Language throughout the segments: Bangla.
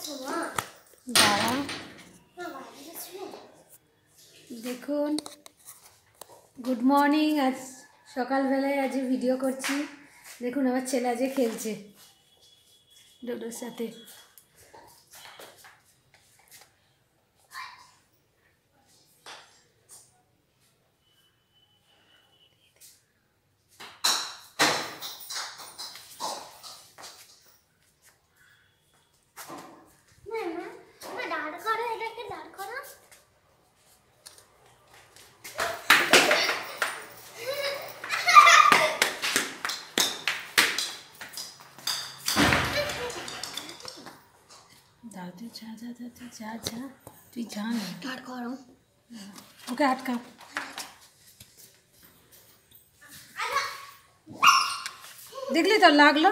দাঁড়া দেখুন গুড মর্নিং। আজ সকালবেলায় আজ ভিডিও করছি। দেখুন আমার ছেলে আজ খেলছে ডোডোর সাথে। যা যা যা যা যা তুই যা না স্টার্ট করো। ওকে আটকা। দেখলি তো লাগলো।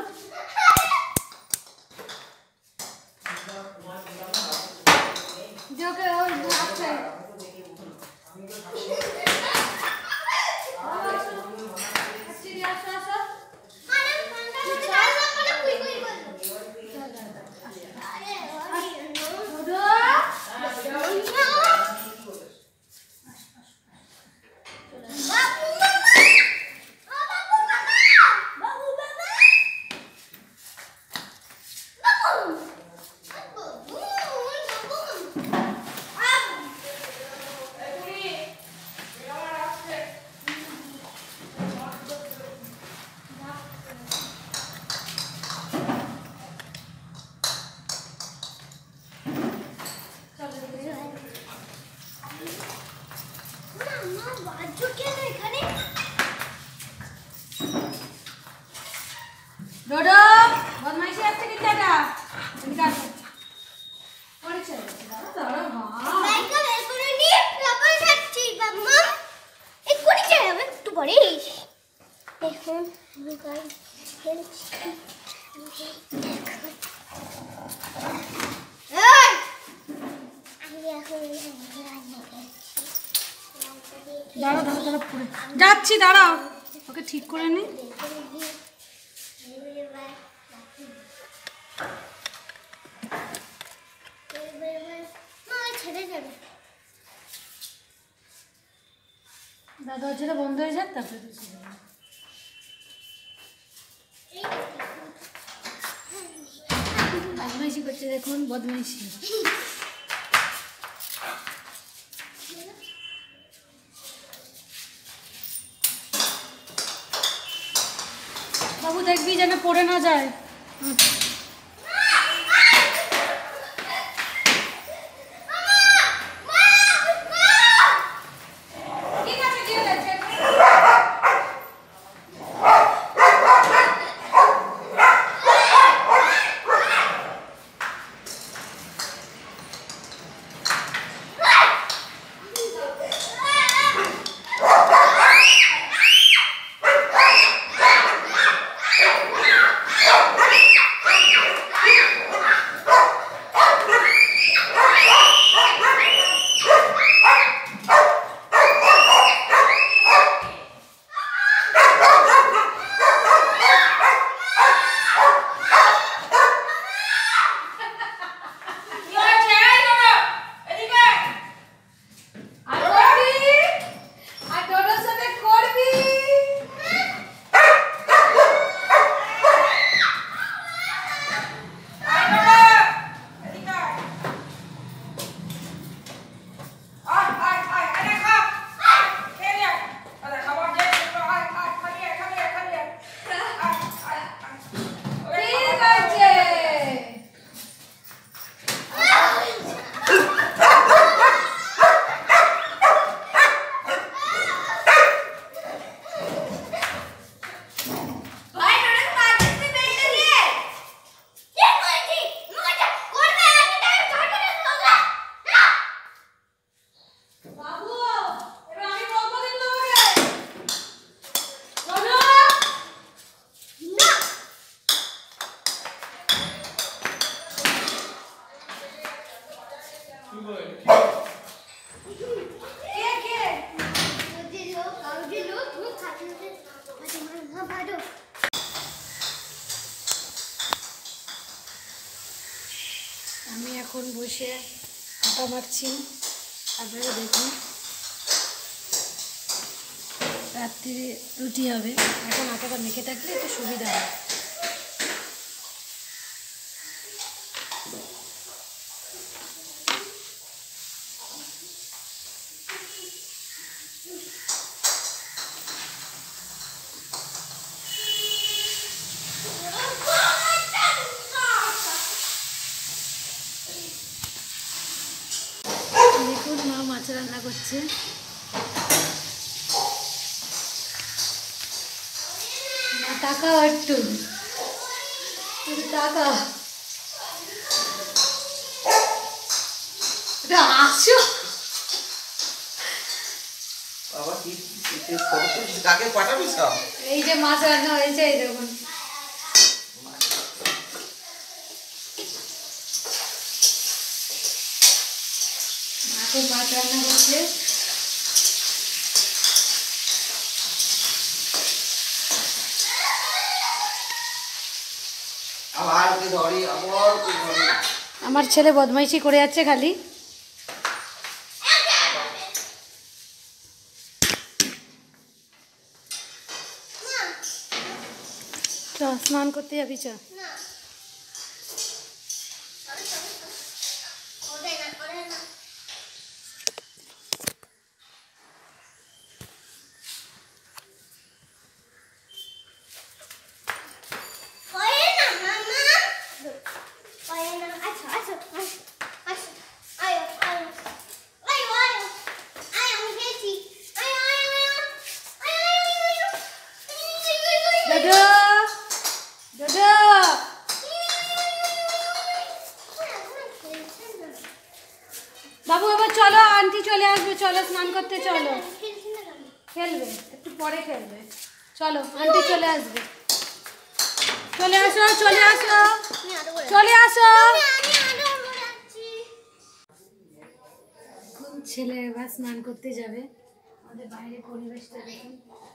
ডোডো বদমাইশি আসছে কি টাটা এদিকে আসো পরে চলে দাঁড়া দাঁড়া মা বাইকা বের করে নি রাবার খাচ্ছি বাবা এক্ষুনি চলে যাবে একটু পরে এখন আমি গাইস খেলছি এই আমি এখন দাঁড়া দাঁড়া দাঁড়া পড়ে যাচ্ছি দাঁড়াও ওকে ঠিক করে নি। দরজাটা বন্ধ হয়ে যাক তারপরে বদমাইশি করছে দেখুন বদমাইশি। বাবু দেখবি যেন পড়ে না যায়। এখন বসে আটা মারছি, আপনারা দেখুন। রাত্রি রুটি হবে, এখন আটাটা মেখে থাকলে একটু সুবিধা হয়। দেখুন মা মাছ রান্না করছে। টাকা একটু টাকা আসো এই যে মাছ রান্না হয়েছে, এই দেখুন। এখন মাছ রান্না করছে। আমার ছেলে বদমাইশি করে যাচ্ছে খালি। চ স্নান করতে যাবি, চ। বাবু এবার চলো, আন্টি চলে আসবে, চলো স্নান করতে চলো। খেলবে একটু পরে খেলবে, চলো আন্টি চলে আসবে। চলে আসো, চলে আসো, চলে আসো। ছেলে এবার স্নান করতে যাবে। আমাদের বাইরে পরিবেশটা দেখুন।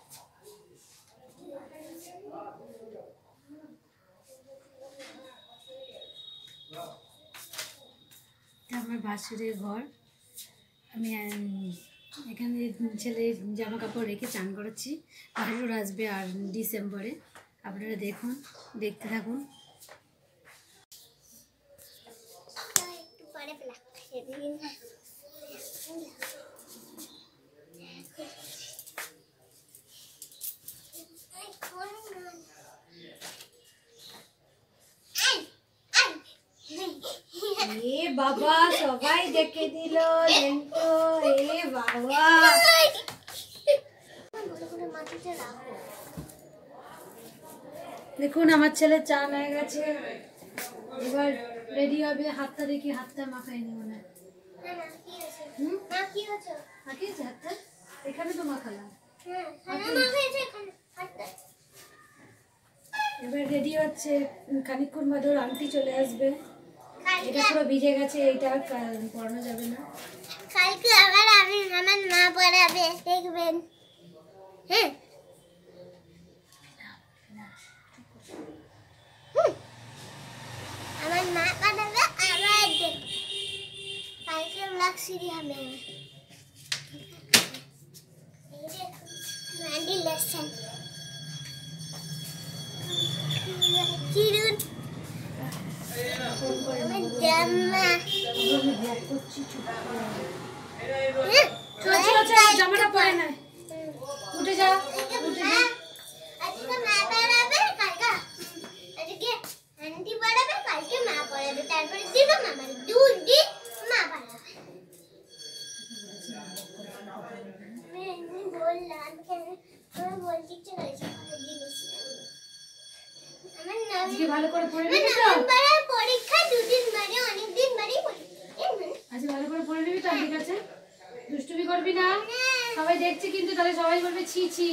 আমার বাসুরের ঘর। আমি এখানে ছেলের জামা কাপড় রেখে চান করাচ্ছি। ভাইরুর আসবে আর ডিসেম্বরে, আপনারা দেখুন, দেখতে থাকুন। এ বাবা সবাই দেখে দিল, এ বাবা। দেখুন আমার ছেলে চান হয়ে গেছে, এবার রেডি হবে। হাতটা দেখি, হাতটা মাখাইনি মনে হয়। হাতটা এখানে তো মাখালাম। এবার রেডি হচ্ছে, খানিকক্ষণ বাদে ওর আন্টি চলে আসবে। এটা পুরো ভিজে গেছে, এটা পড়ানো যাবে না। কালকে আবার আমার মা পড়াবে, দেখবেন। হ্যাঁ আমার মা পড়াবে, আবার কালকে ব্লগ সিরি হবে। মান্ডি লেসন চিরুন জামাটা পরে না, উঠে যা, উঠে যা। আজকে মা পড়াবে, কালকে আজকে আন্টি পড়াবে, কালকে মা পড়াবে, তারপরে দিন মামা দুধ দিন মা পড়াবে। আমি বললাম কেন আমি বলছি চলে জিনিস আজকে ভালো করে পড়ে নিবি তো? পরীক্ষা দুদিন বাদে, অনেক দিন বাদে পরীক্ষা। আজকে ভালো করে পড়ে নিবি তো? ঠিক আছে, দুষ্টুমি করবি না। সবাই দেখছে কিন্তু, তাহলে সবাই বলবে ছি ছি।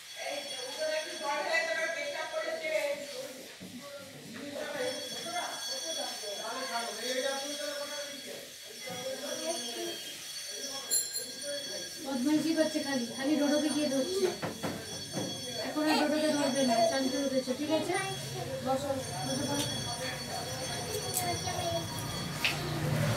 বদমাইশি করছে, খালি খালি ডোডোকে গিয়ে ধরছে। এখন আর ডোডোকে ধরবে না, শান্তি উঠেছে। ঠিক আছে, বসো বসো।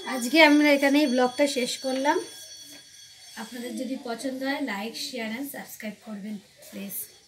আজকে আমরা এখানেই ব্লগটা শেষ করলাম। আপনাদের যদি পছন্দ হয় লাইক শেয়ার অ্যান্ড সাবস্ক্রাইব করবেন প্লিজ।